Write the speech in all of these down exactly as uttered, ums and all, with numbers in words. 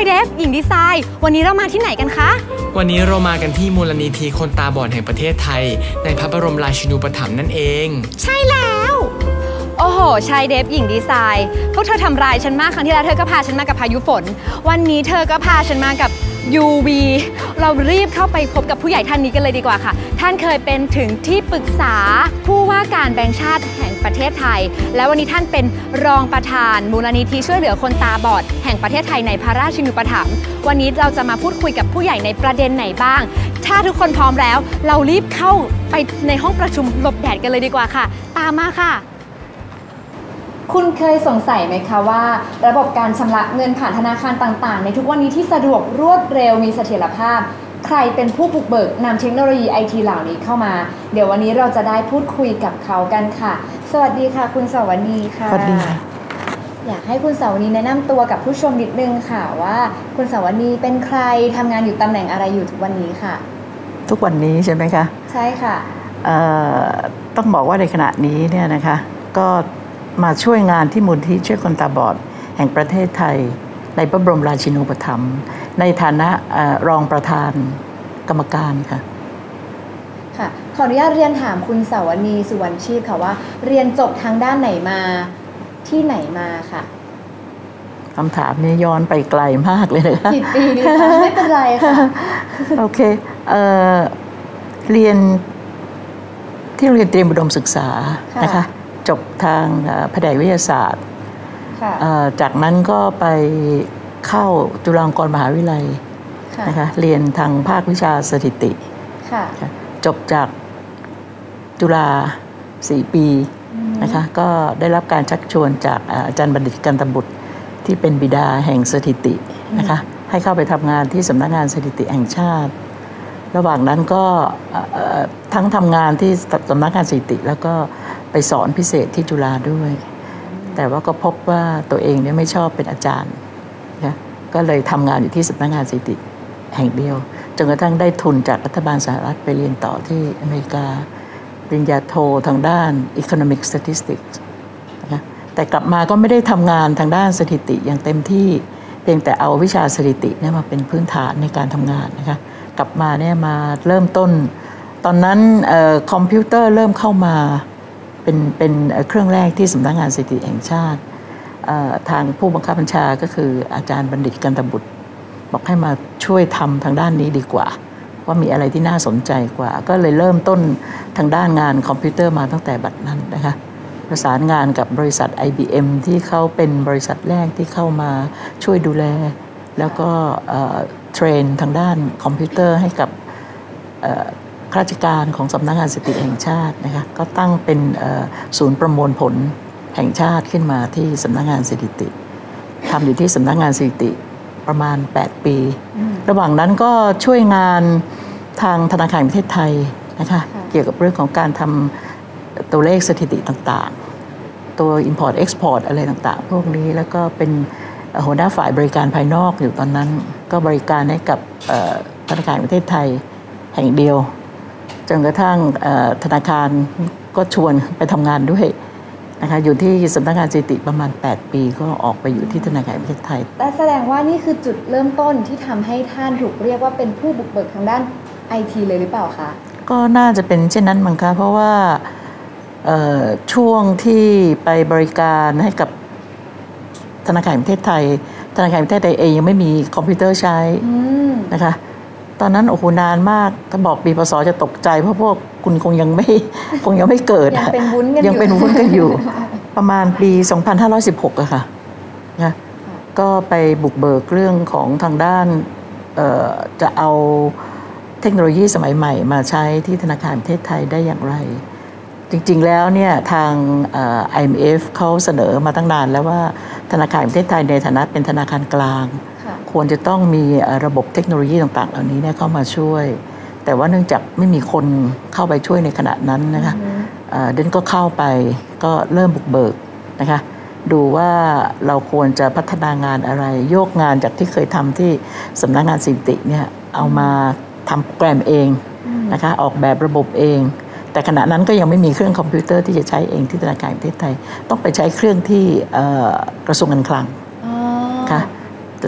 เดฟหญิงดีไซน์วันนี้เรามาที่ไหนกันคะวันนี้เรามากันที่มูลนิธิคนตาบอดแห่งประเทศไทยในพระบรมราชินูปถัมภ์นั่นเองใช่แล้วโอ้โหชายเดฟหญิงดีไซน์พวกเธอทำร้ายฉันมากครั้งที่แล้วเธอก็พาฉันมากับพายุฝนวันนี้เธอก็พาฉันมากับ ยู วี เรารีบเข้าไปพบกับผู้ใหญ่ท่านนี้กันเลยดีกว่าค่ะท่านเคยเป็นถึงที่ปรึกษาผู้ว่าการแบงก์ชาติแห่งประเทศไทยและวันนี้ท่านเป็นรองประธานมูลนิธิช่วยเหลือคนตาบอดแห่งประเทศไทยในพระราชินูปถัมภ์วันนี้เราจะมาพูดคุยกับผู้ใหญ่ในประเด็นไหนบ้างถ้าทุกคนพร้อมแล้วเรารีบเข้าไปในห้องประชุมหลบแดดกันเลยดีกว่าค่ะตามมาค่ะคุณเคยสงสัยไหมคะว่าระบบการชำระเงินผ่านธนาคารต่างๆในทุกวันนี้ที่สะดวกรวดเร็วมีเสถียรภาพใครเป็นผู้บุกเบิกนำเทคโนโลยีไอทีเหล่านี้เข้ามาเดี๋ยววันนี้เราจะได้พูดคุยกับเขากันค่ะสวัสดีค่ะคุณสวนีค่ะสวัสดีค่ะอยากให้คุณสวนีแนะนำตัวกับผู้ชมนิดนึงค่ะว่าคุณสวนีเป็นใครทำงานอยู่ตำแหน่งอะไรอยู่ทุกวันนี้ค่ะทุกวันนี้ใช่ไหมคะใช่ค่ะต้องบอกว่าในขณะนี้เนี่ยนะคะก็มาช่วยงานที่มูลที่ช่วยคนตาบอดแห่งประเทศไทยในพระบรมราชินูปถัมภ์ในฐานะรองประธานกรรมการค่ะค่ะขออนุญาตเรียนถามคุณสาวนีสุวรรณชีพค่ะว่าเรียนจบทางด้านไหนมาที่ไหนมาค่ะคำถามนี้ย้อนไปไกลมากเลยนะคะกี่ปีดีคะไม่เป็นไรค่ะโอเคเอ่อเรียนที่โรงเรียนเตรียมอุดมศึกษานะคะจบทางแผนกวิทยาศาสตร์จากนั้นก็ไปเข้าจุฬาลงกรณ์มหาวิทยาลัยนะคะเรียนทางภาควิชาสถิติจบจากจุฬาสี่ปีนะคะก็ได้รับการชักชวนจากอาจารย์บัณฑิตกันตบุตรที่เป็นบิดาแห่งสถิตินะคะให้เข้าไปทำงานที่สำนักงานสถิติแห่งชาติระหว่างนั้นก็ทั้งทำงานที่สำนักงานสถิติแล้วก็ไปสอนพิเศษที่จุฬาด้วยแต่ว่าก็พบว่าตัวเองเนี่ยไม่ชอบเป็นอาจารย์นะก็เลยทำงานอยู่ที่สำนักงานสถิติแห่งเดียวจนกระทั่งได้ทุนจากรัฐบาลสหรัฐไปเรียนต่อที่อเมริกาปริญญาโททางด้าน Economic Statistics นะแต่กลับมาก็ไม่ได้ทำงานทางด้านสถิติอย่างเต็มที่เพียงแต่เอาวิชาสถิติเนี่ยมาเป็นพื้นฐานในการทำงานนะคะกลับมาเนี่ยมาเริ่มต้นตอนนั้นคอมพิวเตอร์เริ่มเข้ามาเป็นเป็นเครื่องแรกที่สำนักงานสถิติแห่งชาติทางผู้บังคับบัญชาก็คืออาจารย์บัณฑิตกันตบุตรบอกให้มาช่วยทำทางด้านนี้ดีกว่าว่ามีอะไรที่น่าสนใจกว่าก็เลยเริ่มต้นทางด้านงานคอมพิวเตอร์มาตั้งแต่บัดนั้นนะคะประสานงานกับบริษัท ไอ บี เอ็ม ที่เขาเป็นบริษัทแรกที่เข้ามาช่วยดูแลแล้วก็เทรนทางด้านคอมพิวเตอร์ให้กับข้าราชการของสำนักงานสถิติแห่งชาตินะคะก็ตั้งเป็นศูนย์ประมวลผลแห่งชาติขึ้นมาที่สำนักงานสถิติทำอยู่ที่สำนักงานสถิติประมาณแปดปีระหว่างนั้นก็ช่วยงานทางธนาคารแห่งประเทศไทยนะคะเกี่ยวกับเรื่องของการทำตัวเลขสถิติต่างๆตัว Import Export อะไรต่างๆพวกนี้แล้วก็เป็นหัวหน้าฝ่ายบริการภายนอกอยู่ตอนนั้นก็บริการให้กับธนาคารแห่งประเทศไทยแห่งเดียวจนกระทั่งธนาคารก็ชวนไปทำงานด้วยนะคะอยู่ที่สำนักงานสถิติประมาณแปดปีก็ออกไปอยู่ที่ธนาคารแห่งประเทศไทยและแสดงว่านี่คือจุดเริ่มต้นที่ทำให้ท่านถูกเรียกว่าเป็นผู้บุกเบิกทางด้านไอทีเลยหรือเปล่าคะก็น่าจะเป็นเช่นนั้นมั้งคะเพราะว่าช่วงที่ไปบริการให้กับธนาคารแห่งประเทศไทยธนาคารแห่งประเทศไทยเองยังไม่มีคอมพิวเตอร์ใช้นะคะตอนนั้นโอ้โหนานมากถ้าบอกปีพศจะตกใจเพราะพวกคุณคงยังไม่คงยังไม่เกิดยังเป็นวุ้นกันอยู่ยังเป็นวุ้นกันอยู่ประมาณปีสองพันห้าร้อยสิบหกอะค่ะนะก็ไปบุกเบิกเรื่องของทางด้านจะเอาเทคโนโลยีสมัยใหม่มาใช้ที่ธนาคารประเทศไทยได้อย่างไรจริงๆแล้วเนี่ยทาง ไอ เอ็ม เอฟ เขาเสนอมาตั้งนานแล้วว่าธนาคารประเทศไทยในฐานะเป็นธนาคารกลางควรจะต้องมีระบบเทคโนโลยีต่างๆเหล่านี้เนี่ยเข้ามาช่วยแต่ว่าเนื่องจากไม่มีคนเข้าไปช่วยในขณะนั้นนะคะเดนก็เข้าไปก็เริ่มบุกเบิกนะคะดูว่าเราควรจะพัฒนางานอะไรโยกงานจากที่เคยทำที่สำนักงานสถิติเนี่ยเอามาทำโปรแกรมเองนะคะออกแบบระบบเองแต่ขณะนั้นก็ยังไม่มีเครื่องคอมพิวเตอร์ที่จะใช้เองที่ธนาคารแห่งประเทศไทยต้องไปใช้เครื่องที่กระทรวงการคลังค่ะก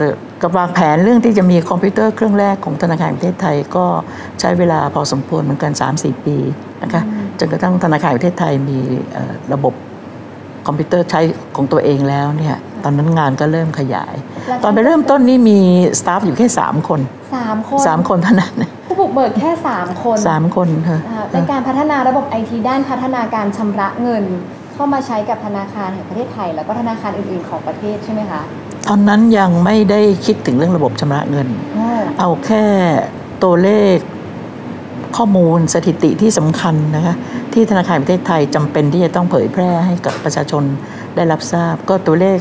กับวางแผนเรื่องที่จะมีคอมพิวเตอร์เครื่องแรกของธนาคารแห่งประเทศไทยก็ใช้เวลาพอสมควรเหมือนกัน สามถึงสี่ ปีนะคะจนกระทั่งธนาคารแห่งประเทศไทยมีระบบคอมพิวเตอร์ใช้ของตัวเองแล้วเนี่ยตอนนั้นงานก็เริ่มขยายตอนไปเริ่มต้นนี่มีสตาฟอยู่แค่สามคนสามคนสามคนเท่านั้นผู้บุกเบิกแค่สามคนสามคนค่ะในการพัฒนาระบบ ไอ ที ด้านพัฒนาการชำระเงินเข้ามาใช้กับธนาคารแห่งประเทศไทยแล้วก็ธนาคารอื่นๆของประเทศใช่ไหมคะตอนนั้นยังไม่ได้คิดถึงเรื่องระบบชำระเงินเอาแค่ตัวเลขข้อมูลสถิติที่สำคัญนะคะที่ธนาคารแห่งประเทศไทยจำเป็นที่จะต้องเผยแพร่ให้กับประชาชนได้รับทราบก็ตัวเลข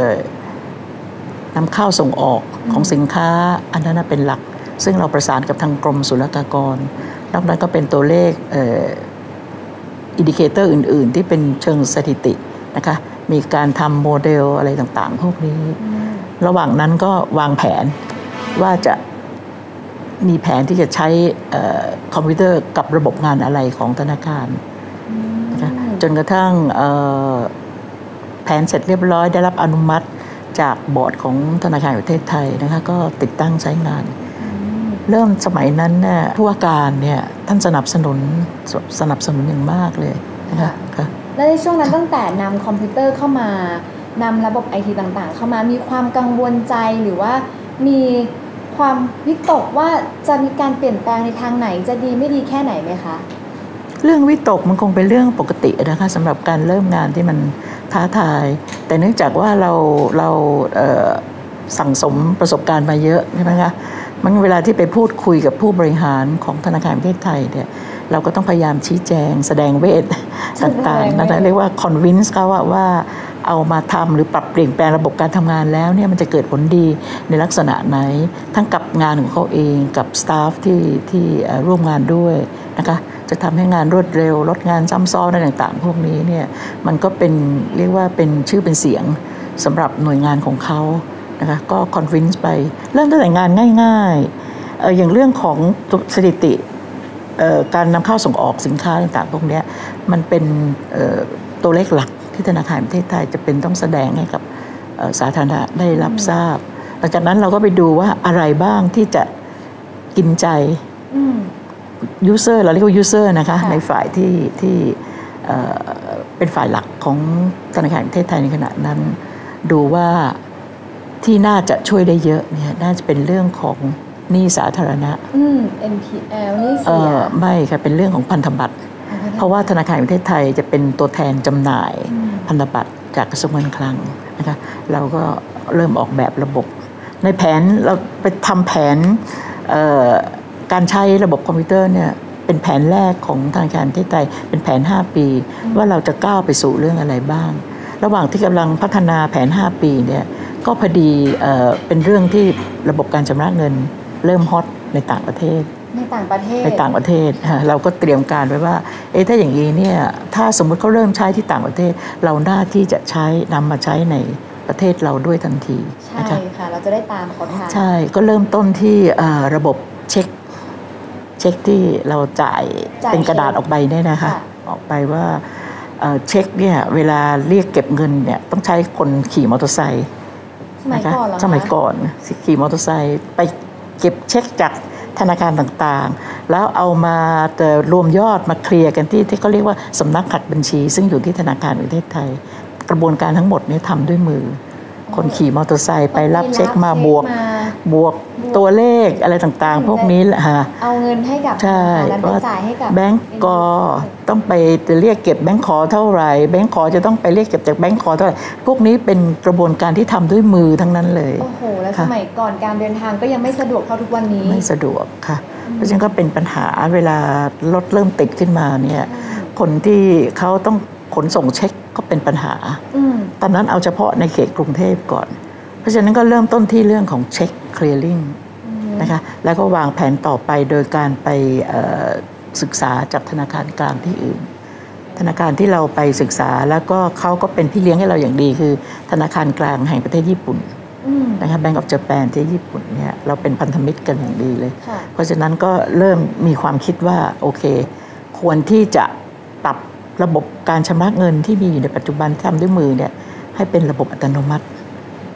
นำเข้าส่งออกของสินค้าอันนั้นเป็นหลักซึ่งเราประสานกับทางกรมศุลกากรนอกนั้นก็เป็นตัวเลขอินดิเคเตอร์อื่นๆที่เป็นเชิงสถิตินะคะมีการทำโมเดลอะไรต่างๆพวกนี้ระหว่างนั้นก็วางแผนว่าจะมีแผนที่จะใช้คอมพิวเตอร์กับระบบงานอะไรของธนาคารนะคะจนกระทั่งแผนเสร็จเรียบร้อยได้รับอนุมัติจากบอร์ดของธนาคารแห่งประเทศไทยนะคะก็ติดตั้งใช้งานเริ่มสมัยนั้นเนี่ยผู้ว่าการเนี่ยท่านสนับสนุนสนับสนุนอย่างมากเลยนะคะและในช่วงนั้นตั้งแต่นำคอมพิวเตอร์เข้ามานำระบบไอทีต่างๆเข้ามามีความกังวลใจหรือว่ามีความวิตกว่าจะมีการเปลี่ยนแปลงในทางไหนจะดีไม่ดีแค่ไหนไหมคะเรื่องวิตกมันคงเป็นเรื่องปกตินะคะสำหรับการเริ่มงานที่มันท้าทายแต่เนื่องจากว่าเราเราเอ่อสั่งสมประสบการณ์มาเยอะใช่ไหมคะมันเวลาที่ไปพูดคุยกับผู้บริหารของธนาคารแห่งประเทศไทยเนี่ยเราก็ต้องพยายามชี้แจงแสดงเวทต่างๆนะคะเรียกว่า convince เขาว่าว่าเอามาทำหรือปรับเปลี่ยนแปลงระบบการทำงานแล้วเนี่ยมันจะเกิดผลดีในลักษณะไหนทั้งกับงานของเขาเองกับสตาฟที่ที่ร่วมงานด้วยนะคะจะทำให้งานรวดเร็วลดงานซ้ำซ้อนอะไรต่างๆพวกนี้เนี่ยมันก็เป็นเรียกว่าเป็นชื่อเป็นเสียงสำหรับหน่วยงานของเขานะคะก็ convince ไปเริ่มตั้งแต่งานง่ายๆ เอ่อ อย่างเรื่องของสถิติการนำเข้าส่งออกสินค้าต่างๆพวกนี้มันเป็นตัวเลขหลักที่ธนาคารแห่งประเทศไทยจะเป็นต้องแสดงให้กับสาธารณะได้รับทราบหลังจากนั้นเราก็ไปดูว่าอะไรบ้างที่จะกินใจยูเซอร์เราเรียกว่ายูเซอร์นะคะในฝ่ายที่ที่เป็นฝ่ายหลักของธนาคารแห่งประเทศไทยในขณะนั้นดูว่าที่น่าจะช่วยได้เยอะเนี่ยน่าจะเป็นเรื่องของหนี้สาธารณะอืม เอ็น พี แอล นี่เสียไม่ค่ะเป็นเรื่องของพันธบัตรเพราะว่าธนาคารแห่งประเทศไทยจะเป็นตัวแทนจำหน่ายพันธบัตรจากกระทรวงการคลังนะคะเราก็เริ่มออกแบบระบบในแผนเราไปทำแผนการใช้ระบบคอมพิวเตอร์เนี่ยเป็นแผนแรกของธนาคารแห่งประเทศไทยเป็นแผนห้าปีว่าเราจะก้าวไปสู่เรื่องอะไรบ้างระหว่างที่กำลังพัฒนาแผนห้าปีเนี่ยก็พอดีเอ่อเป็นเรื่องที่ระบบการชำระเงินเริ่มฮอตในต่างประเทศในต่างประเทศในต่างประเทศเราก็เตรียมการไว้ว่าเอ๊ะถ้าอย่างนี้เนี่ยถ้าสมมุติเขาเริ่มใช้ที่ต่างประเทศเราหน้าที่จะใช้นำมาใช้ในประเทศเราด้วยทันทีใช่ค่ะเราจะได้ตามเขาทันใช่ก็เริ่มต้นที่ระบบเช็คเช็คที่เราจ่ายเป็นกระดาษออกไปเนี่ยนะคะออกไปว่าเช็คเนี่ยเวลาเรียกเก็บเงินเนี่ยต้องใช้คนขี่มอเตอร์ไซค์นะคะสมัยก่อนขี่มอเตอร์ไซค์ไปเก็บเช็คจากธนาคารต่างๆแล้วเอามารวมยอดมาเคลียร์กันที่ที่เขาเรียกว่าสำนักขัดบัญชีซึ่งอยู่ที่ธนาคารแห่งประเทศไทยกระบวนการทั้งหมดนี้ทำด้วยมือคนขี่มอเตอร์ไซค์ไปรับเช็คมาบวกบวกตัวเลขอะไรต่างๆพวกนี้แหละฮะเอาเงินให้กับใช่ว่าจ่ายให้กับแบงก์กอต้องไปเรียกเก็บแบงก์ขอเท่าไหร่แบงก์ขอจะต้องไปเรียกเก็บจากแบงก์ขอเท่าไหร่พวกนี้เป็นกระบวนการที่ทำด้วยมือทั้งนั้นเลยโอ้โหแล้วสมัยก่อนการเดินทางก็ยังไม่สะดวกเท่าทุกวันนี้ไม่สะดวกค่ะเพราะฉะนั้นก็เป็นปัญหาเวลารถเริ่มติดขึ้นมาเนี่ยคนที่เขาต้องขนส่งเช็คก็เป็นปัญหาตอนนั้นเอาเฉพาะในเขตกรุงเทพก่อนเพราะฉะนั้นก็เริ่มต้นที่เรื่องของเช็คเคลียร์ลิ่งนะคะแล้วก็วางแผนต่อไปโดยการไปศึกษาจากธนาคารกลางที่อื่นธนาคารที่เราไปศึกษาแล้วก็เขาก็เป็นพี่เลี้ยงให้เราอย่างดีคือธนาคารกลางแห่งประเทศญี่ปุ่นนะคะ Bank of Japan ที่ญี่ปุ่นเนี่ยเราเป็นพันธมิตรกันอย่างดีเลยเพราะฉะนั้นก็เริ่มมีความคิดว่าโอเคควรที่จะปรับระบบการชำระเงินที่มีอยู่ในปัจจุบันที่ทำด้วยมือเนี่ยให้เป็นระบบอัตโนมัติ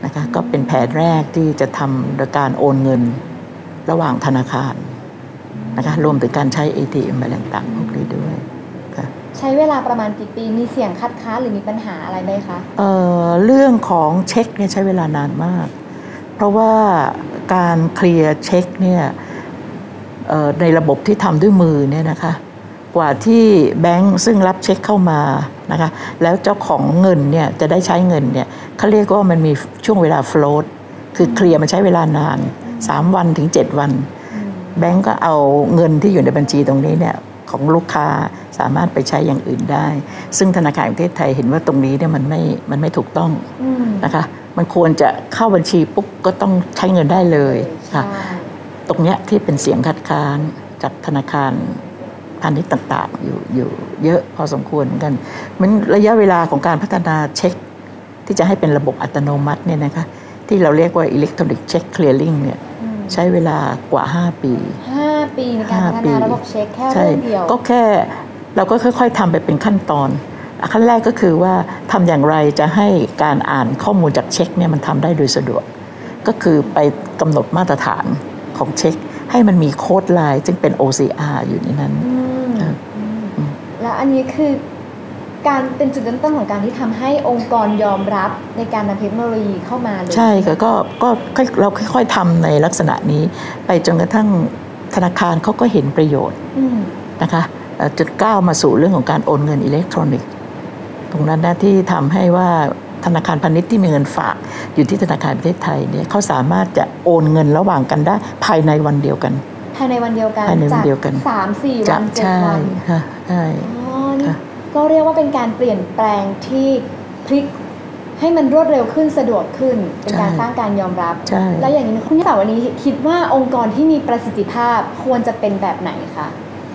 นะคะก็เป็นแผนแรกที่จะทำโดยการโอนเงินระหว่างธนาคารนะคะรวมถึงการใช้ เอ ที เอ็ม อะไรต่างๆพวกนี้ด้วยค่ะใช้เวลาประมาณกี่ปีมีเสี่ยงคัดค้านหรือมีปัญหาอะไรไหมคะเอ่อเรื่องของเช็คเนี่ยใช้เวลานานมากเพราะว่าการเคลียร์เช็คเนี่ยในระบบที่ทำด้วยมือเนี่ยนะคะกว่าที่แบงก์ซึ่งรับเช็คเข้ามานะคะแล้วเจ้าของเงินเนี่ยจะได้ใช้เงินเนี่ยเขาเรียกว่ามันมีช่วงเวลาโฟลตคือเคลียร์มันใช้เวลานานสามวันถึงเจ็ดวันแบงก์ก็เอาเงินที่อยู่ในบัญชีตรงนี้เนี่ยของลูกค้าสามารถไปใช้อย่างอื่นได้ซึ่งธนาคารแห่งประเทศไทยเห็นว่าตรงนี้เนี่ยมันไม่มันไม่ถูกต้องนะคะมันควรจะเข้าบัญชีปุ๊บก็ต้องใช้เงินได้เลยค่ะตรงเนี้ยที่เป็นเสียงคัดค้านจากธนาคารพาณิชย์ต่างๆอยู่อยู่เยอะพอสมควรเหมือนกันมันระยะเวลาของการพัฒนาเช็คที่จะให้เป็นระบบอัตโนมัติเนี่ยนะคะที่เราเรียกว่า Electronic Check Clearing เนี่ยใช้เวลากว่าห้าปีห้าปีในการพัฒนาระบบเช็คแค่เรื่องเดียวก็แค่เราก็ค่อยๆทำไปเป็นขั้นตอนขั้นแรกก็คือว่าทำอย่างไรจะให้การอ่านข้อมูลจากเช็คเนี่ยมันทำได้โดยสะดวกก็คือไปกำหนดมาตรฐานของเช็คให้มันมีโค้ดไลน์ซึ่งเป็น โอ ซี อาร์ อยู่ในนั้นแล้วอันนี้คือการเป็นจุดเริ่มต้นของการที่ทำให้องค์กรยอมรับในการนำเทคโนโลยีเข้ามาเลยใช่ค่ะก็ก็เราค่อยๆทำในลักษณะนี้ไปจนกระทั่งธนาคารเขาก็เห็นประโยชน์นะคะจนก้าวมาสู่เรื่องของการโอนเงินอิเล็กทรอนิกส์ตรงนั้นนะที่ทำให้ว่าธนาคารพาณิชย์ที่มีเงินฝากอยู่ที่ธนาคารประเทศไทยเนี่ยเขาสามารถจะโอนเงินระหว่างกันได้ภายในวันเดียวกันภายในวันเดียวกันภายในวันเดียวกันสามสี่วันเจ็ดวันค่ะใช่ก็เรียกว่าเป็นการเปลี่ยนแปลงที่พลิกให้มันรวดเร็วขึ้นสะดวกขึ้นเป็นการสร้างการยอมรับแล้วอย่างนี้คุณนิสาวันนี้คิดว่าองค์กรที่มีประสิทธิภาพควรจะเป็นแบบไหนคะ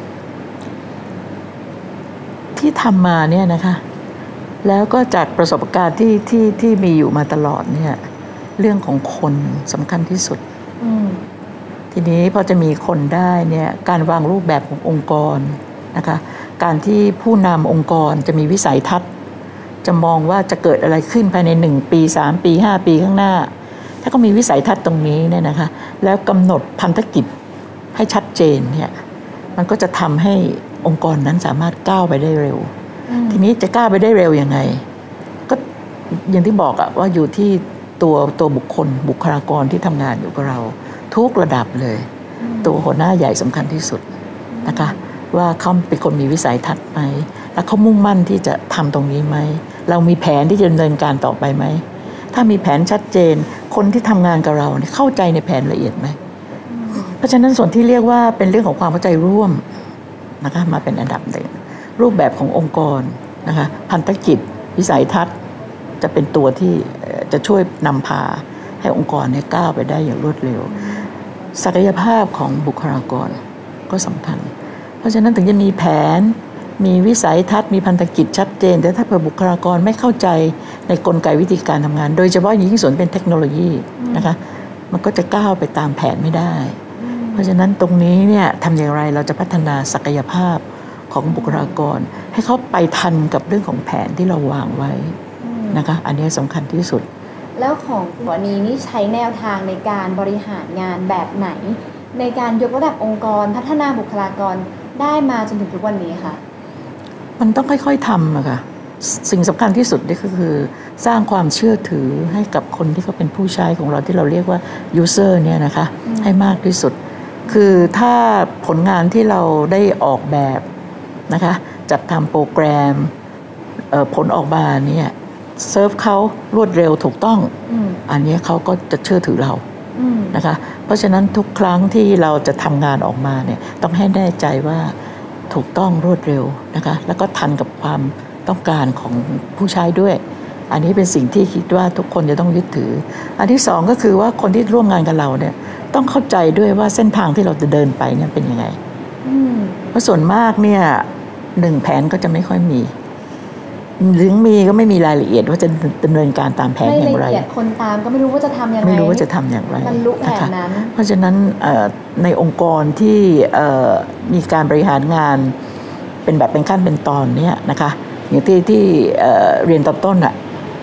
ที่ทำมาเนี่ยนะคะแล้วก็จากประสบการณ์ที่ที่ที่มีอยู่มาตลอดเนี่ยเรื่องของคนสำคัญที่สุดทีนี้พอจะมีคนได้เนี่ยการวางรูปแบบขององค์กรนะคะการที่ผู้นำองค์กรจะมีวิสัยทัศน์จะมองว่าจะเกิดอะไรขึ้นภายในหนึ่งปีสามปีห้าปีข้างหน้าถ้าก็มีวิสัยทัศน์ตรงนี้เนี่ยนะคะแล้วกำหนดพันธกิจให้ชัดเจนเนี่ยมันก็จะทำให้องค์กรนั้นสามารถก้าวไปได้เร็วทีนี้จะก้าวไปได้เร็วยังไงก็อย่างที่บอกอะว่าอยู่ที่ตัวตัวบุคคลบุคลากรที่ทำงานอยู่กับเราทุกระดับเลยตัวหัวหน้าใหญ่สำคัญที่สุดนะคะว่าเขาเป็นคนมีวิสัยทัศน์ไหมแล้วเขามุ่งมั่นที่จะทำตรงนี้ไหมเรามีแผนที่จะดำเนินการต่อไปไหมถ้ามีแผนชัดเจนคนที่ทำงานกับเราเข้าใจในแผนละเอียดไหมเพราะฉะนั้นส่วนที่เรียกว่าเป็นเรื่องของความเข้าใจร่วมนะคะมาเป็นอันดับหนึ่งรูปแบบขององค์กรนะคะพันธกิจวิสัยทัศน์จะเป็นตัวที่จะช่วยนำพาให้องค์กรเนี่ยก้าวไปได้อย่างรวดเร็วศักยภาพของบุคลากรก็สำคัญเพราะฉะนั้นถึงจะมีแผนมีวิสัยทัศน์มีพันธกิจชัดเจนแต่ถ้าเผื่อบุคลากรไม่เข้าใจในกลไกวิธีการทำงานโดยเฉพาะยิ่งส่วนเป็นเทคโนโลยีนะคะมันก็จะก้าวไปตามแผนไม่ได้เพราะฉะนั้นตรงนี้เนี่ยทำอย่างไรเราจะพัฒนาศักยภาพของบุคลากรให้เขาไปทันกับเรื่องของแผนที่เราวางไว้นะคะอันนี้สำคัญที่สุดแล้วของหัวนี้นี่ใช้แนวทางในการบริหารงานแบบไหนในการยกระดับองค์กรพัฒนาบุคลากรได้มาจนถึงทุกวันนี้ค่ะมันต้องค่อยๆทำอะค่ะสิ่งสำคัญที่สุดนี่ก็คือสร้างความเชื่อถือให้กับคนที่เขาเป็นผู้ใช้ของเราที่เราเรียกว่า user เนี่ยนะคะให้มากที่สุดคือถ้าผลงานที่เราได้ออกแบบนะคะจัดทำโปรแกรมผลออกมาเนี่ยเซิร์ฟเขารวดเร็วถูกต้อง อ, อันนี้เขาก็จะเชื่อถือเรานะคะเพราะฉะนั้นทุกครั้งที่เราจะทำงานออกมาเนี่ยต้องให้แน่ใจว่าถูกต้องรวดเร็วนะคะแล้วก็ทันกับความต้องการของผู้ใช้ด้วยอันนี้เป็นสิ่งที่คิดว่าทุกคนจะต้องยึดถืออันที่สองก็คือว่าคนที่ร่วมงานกับเราเนี่ยต้องเข้าใจด้วยว่าเส้นทางที่เราจะเดินไปเนี่ยเป็นยังไงเพราะส่วนมากเนี่ยหนึ่งแผนก็จะไม่ค่อยมีหรือมีก็ไม่มีรายละเอียดว่าจะดำเนินการตามแผนอย่างไรไม่ละเอียดคนตามก็ไม่รู้ว่าจะทำยังไงไม่รู้ว่าจะทำอย่างไรบรรลุแผนนั้นเพราะฉะนั้นในองค์กรที่มีการบริหารงานเป็นแบบเป็นขั้นเป็นตอนเนี่ยนะคะอย่างที่ที่เรียนตอนต้นอะ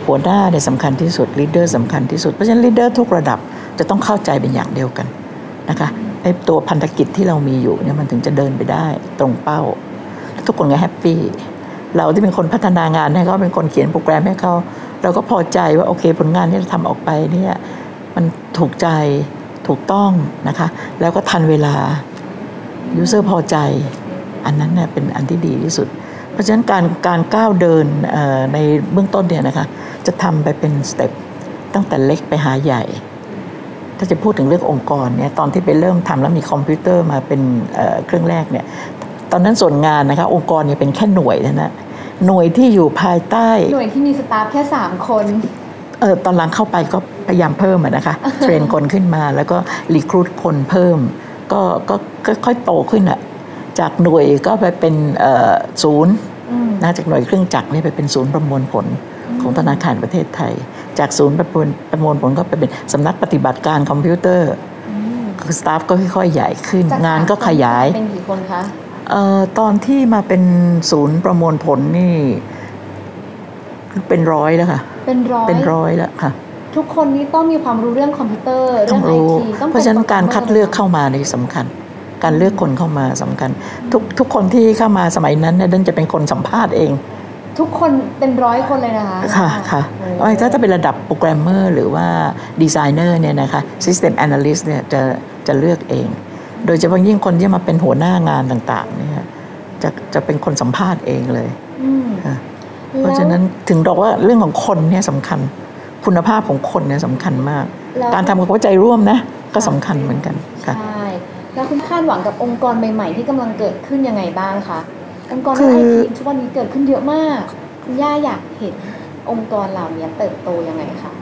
หัวหน้าเนี่ยสำคัญที่สุดลีดเดอร์สำคัญที่สุดเพราะฉะนั้นลีดเดอร์ทุกระดับจะต้องเข้าใจเป็นอย่างเดียวกันนะคะไอ้ตัวพันธกิจที่เรามีอยู่เนี่ยมันถึงจะเดินไปได้ตรงเป้าทุกคนก็แฮปปี้เราที่เป็นคนพัฒนางานให้เขาเป็นคนเขียนโปรแกรมให้เขาเราก็พอใจว่าโอเคผลงานที่เราทำออกไปเนี่ยมันถูกใจถูกต้องนะคะแล้วก็ทันเวลายูเซอร์พอใจอันนั้นเนี่ยเป็นอันที่ดีที่สุดเพราะฉะนั้นการการก้าวเดินในเบื้องต้นเนี่ยนะคะจะทำไปเป็นสเต็ปตั้งแต่เล็กไปหาใหญ่ถ้าจะพูดถึงเรื่ององค์กรเนี่ยตอนที่ไปเริ่มทำแล้วมีคอมพิวเตอร์มาเป็นเครื่องแรกเนี่ยตอนนั้นส่วนงานนะคะองค์กรเนี่ยเป็นแค่หน่วยนะนะหน่วยที่อยู่ภายใต้หน่วยที่มีสตาฟแค่สามคนเออตอนหลังเข้าไปก็พยายามเพิ่มนะคะ เทรนคนขึ้นมาแล้วก็รีครูทคนเพิ่มก็ก็ค่อยๆโตขึ้นอะจากหน่วยก็ไปเป็นศูนย์นะจากหน่วยเครื่องจักรนี่ไปเป็นศูนย์ประมวลผลของธนาคารประเทศไทยจากศูนย์ประมวลประมวลผลก็ไปเป็นสำนักปฏิบัติการคอมพิวเตอร์คือสตาฟก็ค่อยๆใหญ่ขึ้นงานก็ขยายเป็นกี่คนคะเอ่อตอนที่มาเป็นศูนย์ประมวลผลนี่เป็นร้อยแล้วค่ะเป็นร้อยเป็นร้อยแล้วค่ะทุกคนนี้ต้องมีความรู้เรื่องคอมพิวเตอร์เรื่องไอทีต้องเพราะฉะนั้นการคัดเลือกเข้ามานี่สำคัญการเลือกคนเข้ามาสำคัญทุกทุกคนที่เข้ามาสมัยนั้นเนี่ยดันจะเป็นคนสัมภาษณ์เองทุกคนเป็นร้อยคนเลยนะคะค่ะค่ะถ้าจะเป็นระดับโปรแกรมเมอร์หรือว่าดีไซเนอร์เนี่ยนะคะ System Analyst เนี่ยจะจะเลือกเองโดยเฉพาะยิ่งคนที่มาเป็นหัวหน้างานต่างๆเนี่ยจะจะเป็นคนสัมภาษณ์เองเลยเพราะฉะนั้นถึงบอกว่าเรื่องของคนเนี่ยสำคัญคุณภาพของคนเนี่ยสำคัญมากการทำความเข้าใจร่วมนะก็สำคัญเหมือนกันค่ะใช่แล้วคุณคาดหวังกับองค์กรใหม่ๆที่กำลังเกิดขึ้นยังไงบ้างคะองค์กรไอทีทุกวันนี้เกิดขึ้นเยอะมากคุณย่าอยากเห็นองค์กรเหล่านี้เติบโตยังไงคะ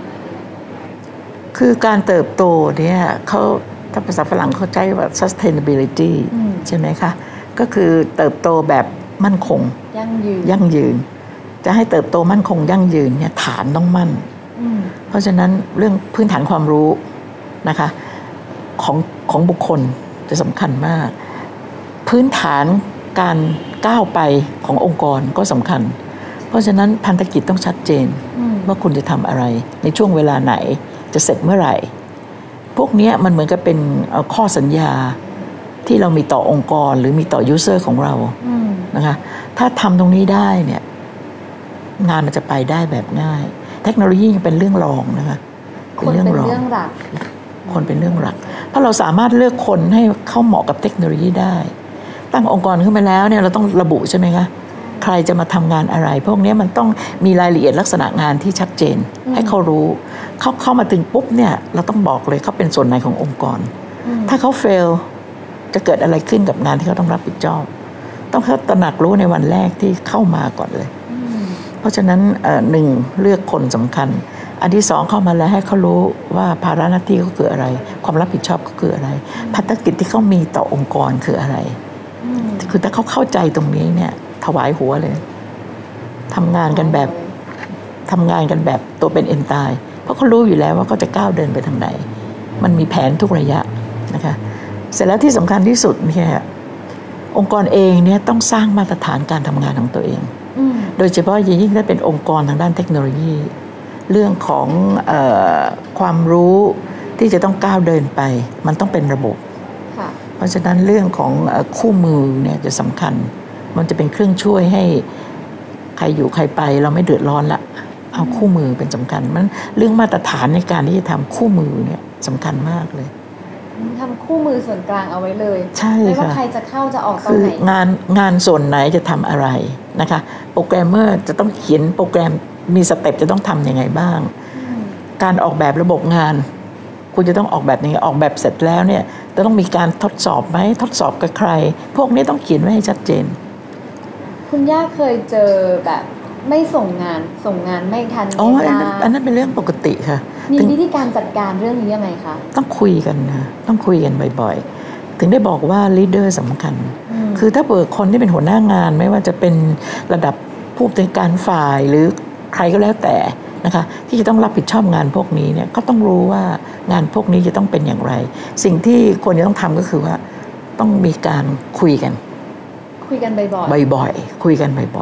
คือการเติบโตเนี่ยเขาถ้าภาษาฝรั่งเขาใช้ว่า sustainability ใช่ไหมคะก็คือเติบโตแบบมั่นคงยั่งยืนยั่งยืนจะให้เติบโตมั่นคงยั่งยืนเนี่ยฐานต้องมั่นเพราะฉะนั้นเรื่องพื้นฐานความรู้นะคะของของบุคคลจะสำคัญมากพื้นฐานการก้าวไปขององค์กรก็สำคัญเพราะฉะนั้นพันธกิจต้องชัดเจนว่าคุณจะทำอะไรในช่วงเวลาไหนจะเสร็จเมื่อไหร่พวกนี้มันเหมือนกับเป็นข้อสัญญาที่เรามีต่อองค์กรหรือมีต่อยูเซอร์ของเรานะคะถ้าทำตรงนี้ได้เนี่ยงานมันจะไปได้แบบง่ายเทคโนโลยียังเป็นเรื่องรองนะคะเป็นเรื่องรองคนเป็นเรื่องหลักเพราะเราสามารถเลือกคนให้เข้าเหมาะกับเทคโนโลยีได้ตั้งองค์กรขึ้นมาแล้วเนี่ยเราต้องระบุใช่ไหมคะใครจะมาทำงานอะไรพวกนี้มันต้องมีรายละเอียดลักษณะงานที่ชัดเจนให้เขารู้เขาเข้ามาถึงปุ๊บเนี่ยเราต้องบอกเลยเขาเป็นส่วนไหนขององค์กรถ้าเขาเฟลจะเกิดอะไรขึ้นกับงานที่เขาต้องรับผิดชอบต้องเขาตระหนักรู้ในวันแรกที่เข้ามาก่อนเลยเพราะฉะนั้นหนึ่งเลือกคนสำคัญอันที่สองเข้ามาแล้วให้เขารู้ว่าภาระหน้าที่เขาคืออะไรความรับผิดชอบเขาคืออะไรภารกิจที่เขามีต่อองค์กรคืออะไรคือถ้าเขาเข้าใจตรงนี้เนี่ยถวายหัวเลยทำงานกันแบบทำงานกันแบบตัวเป็นเอ็นตายเพราะเขารู้อยู่แล้วว่าเขาจะก้าวเดินไปทางไหนมันมีแผนทุกระยะนะคะเสร็จแล้วที่สำคัญที่สุดเนี่ยองค์กรเองเนี่ยต้องสร้างมาตรฐานการทำงานของตัวเองโดยเฉพาะยิ่งถ้าเป็นองค์กรทางด้านเทคโนโลยีเรื่องของเอ่อความรู้ที่จะต้องก้าวเดินไปมันต้องเป็นระบบเพราะฉะนั้นเรื่องของคู่มือเนี่ยจะสำคัญมันจะเป็นเครื่องช่วยให้ใครอยู่ใครไปเราไม่เดือดร้อนละเอาคู่มือเป็นสำคัญมันเรื่องมาตรฐานในการที่จะทำคู่มือเนี่ยสำคัญมากเลยทำคู่มือส่วนกลางเอาไว้เลยใช่ค่ะไม่ว่าใครจะเข้าจะออกตอนไหนงานงานส่วนไหนจะทำอะไรนะคะโปรแกรมเมอร์จะต้องเขียนโปรแกรมมีสเต็ปจะต้องทำยังไงบ้างการออกแบบระบบงานคุณจะต้องออกแบบยังไงออกแบบเสร็จแล้วเนี่ยจะต้องมีการทดสอบไหมทดสอบกับใครพวกนี้ต้องเขียนไว้ให้ชัดเจนคุณย่าเคยเจอแบบไม่ส่งงานส่งงานไม่ทันอ๋ออันนั้นเป็นเรื่องปกติค่ะมีวิธีการจัดการเรื่องนี้ยังไงคะต้องคุยกันนะต้องคุยกันบ่อยๆถึงได้บอกว่าลีดเดอร์สำคัญคือถ้าเปิดคนที่เป็นหัวหน้างานไม่ว่าจะเป็นระดับผู้บริการฝ่ายหรือใครก็แล้วแต่นะคะที่จะต้องรับผิดชอบงานพวกนี้เนี่ยก็ต้องรู้ว่างานพวกนี้จะต้องเป็นอย่างไรสิ่งที่ควรจะต้องทำก็คือว่าต้องมีการคุยกันคุยกันบ่อยๆบ่อยๆคุยกันบ่อยๆ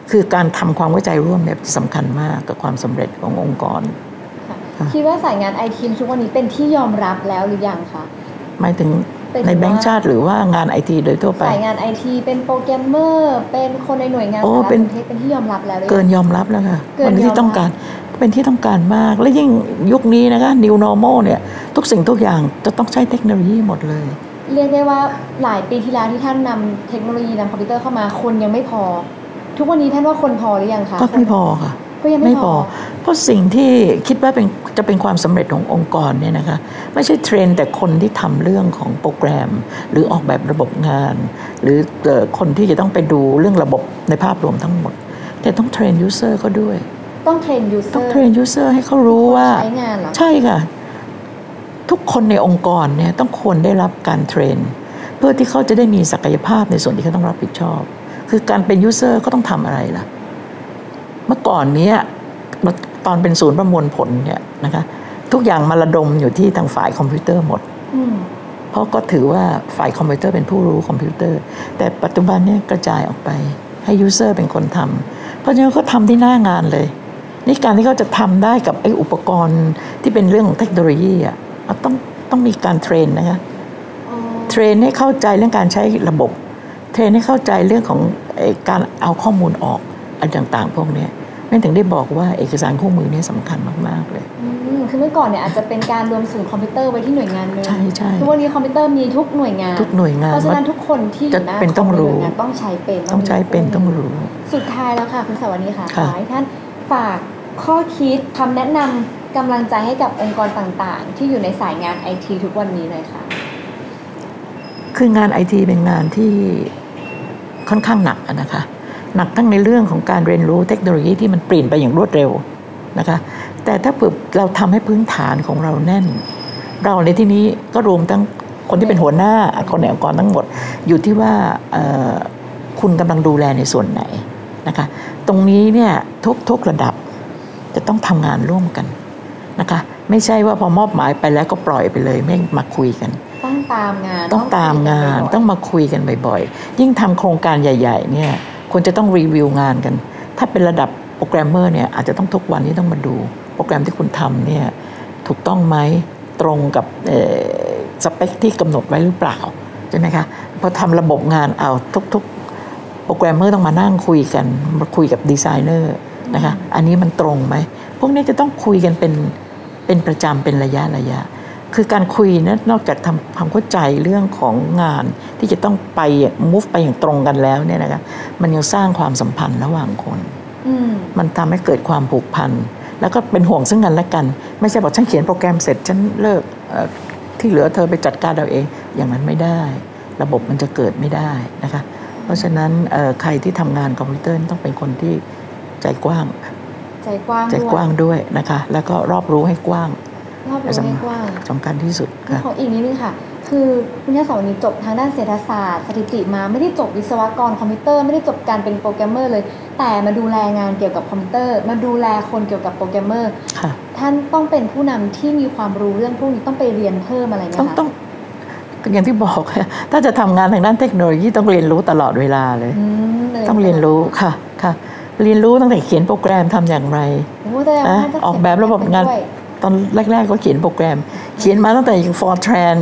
คือการทำความเข้าใจร่วมเนี่ยสำคัญมากกับความสำเร็จขององค์กรคิดว่าสายงานไอทีทุกวันนี้เป็นที่ยอมรับแล้วหรือยังคะหมายถึงในแบงก์ชาติหรือว่างานไอทีโดยทั่วไปสายงานไอทีเป็นโปรแกรมเมอร์เป็นคนในหน่วยงานสารสนเทศเป็นที่ยอมรับแล้วเกินยอมรับแล้วค่ะเป็นที่ต้องการเป็นที่ต้องการมากและยิ่งยุคนี้นะคะ New Normal เนี่ยทุกสิ่งทุกอย่างจะต้องใช้เทคโนโลยีหมดเลยเรียกได้ว่าหลายปีที่แล้วที่ท่านนำเทคโนโลยีนำคอมพิวเตอร์เข้ามาคนยังไม่พอทุกวันนี้ท่านว่าคนพอหรือยังคะก็ไม่พอค่ะก็ยังไม่พอเพราะสิ่งที่คิดว่าเป็นจะเป็นความสำเร็จขององค์กรเนี่ยนะคะไม่ใช่เทรนแต่คนที่ทำเรื่องของโปรแกรมหรือออกแบบระบบงานหรือคนที่จะต้องไปดูเรื่องระบบในภาพรวมทั้งหมดแต่ต้องเทรนยูเซอร์เขาด้วยต้องเทรนยูเซอร์ต้องเทรนยูเซอร์ให้เขารู้ว่าใช้งานเหรอใช่ค่ะทุกคนในองค์กรเนี่ยต้องควรได้รับการเทรนเพื่อที่เขาจะได้มีศักยภาพในส่วนที่เขาต้องรับผิดชอบคือการเป็นยูเซอร์ก็ต้องทำอะไรล่ะเมื่อก่อนนี้ตอนเป็นศูนย์ประมวลผลเนี่ยนะคะทุกอย่างมาระดมอยู่ที่ทางฝ่ายคอมพิวเตอร์หมดเพราะก็ถือว่าฝ่ายคอมพิวเตอร์เป็นผู้รู้คอมพิวเตอร์แต่ปัจจุบันเนี่ยกระจายออกไปให้ยูเซอร์เป็นคนทำเพราะฉะนั้นก็ทำที่หน้างานเลยนี่การที่เขาจะทำได้กับไอ้อุปกรณ์ที่เป็นเรื่องของเทคโนโลยีอ่ะต้องต้องมีการเทรนนะคะเทรนให้เข้าใจเรื่องการใช้ระบบเทรนให้เข้าใจเรื่องของการเอาข้อมูลออกอันต่างๆพวกนี้นั่นถึงได้บอกว่าเอกสารคู่มือนี่สำคัญมากๆเลยคือเมื่อก่อนเนี่ยอาจจะเป็นการรวมศูนย์คอมพิวเตอร์ไว้ที่หน่วยงานนึงใช่ใช่ทุกวันนี้คอมพิวเตอร์มีทุกหน่วยงานทุกหน่วยงานเพราะฉะนั้นทุกคนที่อยู่หน้าคอมพิวเตอร์ต้องใช้เป็นต้องใช้เป็นต้องรู้สุดท้ายแล้วค่ะคุณสวัสดีค่ะขอให้ท่านฝากข้อคิดคำแนะนำกำลังใจให้กับองค์กรต่างๆที่อยู่ในสายงานไอทีทุกวันนี้เลยค่ะคืองานไอทีเป็นงานที่ค่อนข้างหนักนะคะหนักทั้งในเรื่องของการเรียนรู้เทคโนโลยีที่มันเปลี่ยนไปอย่างรวดเร็วนะคะแต่ถ้าเผื่อเราทำให้พื้นฐานของเราแน่นเราในที่นี้ก็รวมทั้งคนที่เป็นหัวหน้าคนในองค์กรทั้งหมดอยู่ที่ว่าคุณกำลังดูแลในส่วนไหนนะคะตรงนี้เนี่ยทุกทุกระดับจะต้องทำงานร่วมกันนะคะไม่ใช่ว่าพอมอบหมายไปแล้วก็ปล่อยไปเลยไม่มาคุยกันต้องตามงานต้องตามงานต้องมาคุยกันบ่อยๆยิ่งทำโครงการใหญ่ๆเนี่ยควรจะต้องรีวิวงานกันถ้าเป็นระดับโปรแกรมเมอร์เนี่ยอาจจะต้องทุกวันที่ต้องมาดูโปรแกรมที่คุณทำเนี่ยถูกต้องไหมตรงกับสเปคที่กำหนดไว้หรือเปล่าใช่ไหมคะพอทำระบบงานเอาทุกๆโปรแกรมเมอร์ต้องมานั่งคุยกันมาคุยกับดีไซเนอร์นะคะอันนี้มันตรงไหมพวกนี้จะต้องคุยกันเป็นเป็นประจำเป็นระยะระยะคือการคุยนะนอกจากทำความเข้าใจเรื่องของงานที่จะต้องไป move ไปอย่างตรงกันแล้วเนี่ยนะคะมันยังสร้างความสัมพันธ์ระหว่างคนมันทำให้เกิดความผูกพันแล้วก็เป็นห่วงซึ่งกันและกันไม่ใช่บอกฉันเขียนโปรแกรมเสร็จฉันเลิกที่เหลือเธอไปจัดการเอาเองอย่างนั้นไม่ได้ระบบมันจะเกิดไม่ได้นะคะเพราะฉะนั้นใครที่ทำงานคอมพิวเตอร์ต้องเป็นคนที่ใจกว้างใจกว้างใจกว้างด้วยนะคะแล้วก็รอบรู้ให้กว้างรอบรู้ให้กว้างสำคัญที่สุดค่ะขออีกนิดนึงค่ะคือคุณยศวรรณีจบทางด้านเศรษฐศาสตร์สถิติมาไม่ได้จบวิศวกรคอมพิวเตอร์ไม่ได้จบการเป็นโปรแกรมเมอร์เลยแต่มาดูแลงานเกี่ยวกับคอมพิวเตอร์มาดูแลคนเกี่ยวกับโปรแกรมเมอร์ท่านต้องเป็นผู้นำที่มีความรู้เรื่องพวกนี้ต้องไปเรียนเพิ่มอะไรไหมคะต้องต้องอย่างที่บอกค่ะถ้าจะทำงานทางด้านเทคโนโลยีต้องเรียนรู้ตลอดเวลาเลยต้องเรียนรู้ค่ะค่ะเรียนรู้ตั้งแต่เขียนโปรแกรมทำอย่างไรออกแบบระบบงานตอนแรกๆก็เขียนโปรแกรมเขียนมาตั้งแต่อย่าง Fortran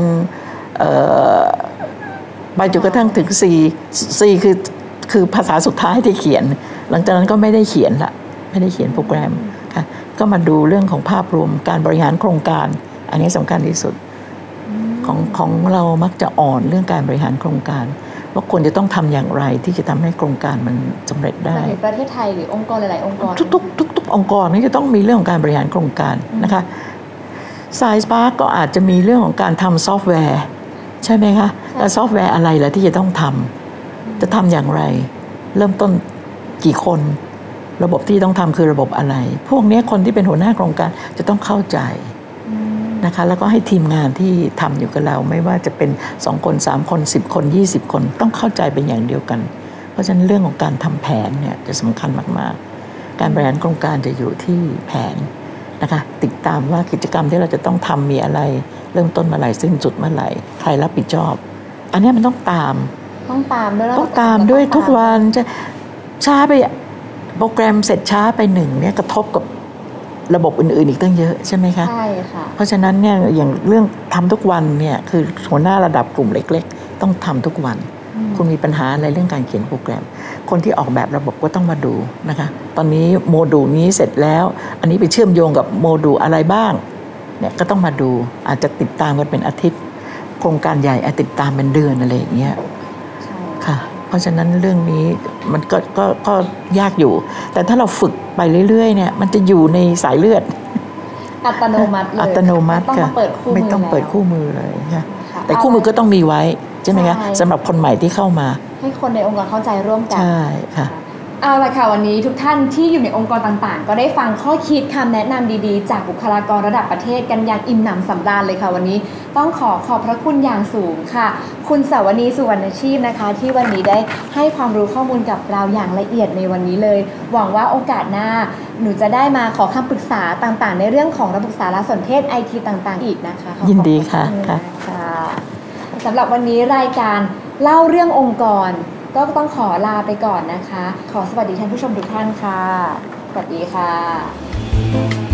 ไปจนกระทั่งถึง C C คือคือภาษาสุดท้ายที่เขียนหลังจากนั้นก็ไม่ได้เขียนละไม่ได้เขียนโปรแกรมค่ะก็มาดูเรื่องของภาพรวมการบริหารโครงการอันนี้สำคัญที่สุดของของเรามักจะอ่อนเรื่องการบริหารโครงการว่าควรจะต้องทำอย่างไรที่จะทำให้โครงการมันสำเร็จได้ในประเทศไทยหรือองค์กรหลายๆองค์กรทุกๆทุกๆองค์กรนี่จะต้องมีเรื่องของการบริหารโครงการนะคะScience Park ก็อาจจะมีเรื่องของการทำซอฟต์แวร์ใช่ไหมคะแต่ซอฟต์แวร์อะไรล่ะที่จะต้องทำจะทำอย่างไรเริ่มต้นกี่คนระบบที่ต้องทำคือระบบอะไรพวกนี้คนที่เป็นหัวหน้าโครงการจะต้องเข้าใจนะคะแล้วก็ให้ทีมงานที่ทำอยู่กับเราไม่ว่าจะเป็นสองคนสามคนสิบคนยี่สิบคนต้องเข้าใจเป็นอย่างเดียวกันเพราะฉะนั้นเรื่องของการทำแผนเนี่ยจะสำคัญมากๆการบริหารโครงการจะอยู่ที่แผนนะคะติดตามว่ากิจกรรมที่เราจะต้องทำมีอะไรเริ่มต้นเมื่อไหร่สิ้นสุดเมื่อไหร่ใครรับผิดชอบอันนี้มันต้องตามต้องตามด้วยต้องตามด้วยทุกวันจะช้าไปโปรแกรมเสร็จช้าไปหนึ่งเนี่ยกระทบกับระบบอื่นๆอีกตั้งเยอะใช่ไหมคะใช่ค่ะเพราะฉะนั้นเนี่ยอย่างเรื่องทำทุกวันเนี่ยคือหัวหน้าระดับกลุ่มเล็กๆต้องทำทุกวันคุณมีปัญหาอะไรเรื่องการเขียนโปรแกรมคนที่ออกแบบระบบก็ต้องมาดูนะคะตอนนี้โมดูลนี้เสร็จแล้วอันนี้ไปเชื่อมโยงกับโมดูลอะไรบ้างเนี่ยก็ต้องมาดูอาจจะติดตามกันเป็นอาทิตย์โครงการใหญ่อาจติดตามเป็นเดือนอะไรอย่างเงี้ยค่ะเพราะฉะนั้นเรื่องนี้มันก็ก็ก็ยากอยู่แต่ถ้าเราฝึกไปเรื่อยๆเนี่ยมันจะอยู่ในสายเลือดอัตโนมัติเลยอัตโนมัติค่ะไม่ต้องเปิดคู่มือเลยค่ะแต่คู่มือก็ต้องมีไว้ใช่ไหมคะสำหรับคนใหม่ที่เข้ามาให้คนในองค์กรเข้าใจร่วมกันใช่ค่ะเอาละค่ะวันนี้ทุกท่านที่อยู่ในองค์กรต่างๆก็ได้ฟังข้อคิดคำแนะนำดีๆจากบุคลากรระดับประเทศกันอย่างอิ่มหนำสำราญเลยค่ะวันนี้ต้องขอขอบพระคุณอย่างสูงค่ะคุณสาวนีสุวรรณชีพนะคะที่วันนี้ได้ให้ความรู้ข้อมูลกับเราอย่างละเอียดในวันนี้เลยหวังว่าโอกาสหน้าหนูจะได้มาขอคำปรึกษาต่างๆในเรื่องของระบบสารสนเทศ ไอ ที ต่างๆอีกนะคะยินดีค่ะค่ะสำหรับวันนี้รายการเล่าเรื่ององค์กรก็ต้องขอลาไปก่อนนะคะขอสวัสดีท่านผู้ชมทุกท่านค่ะสวัสดีค่ะ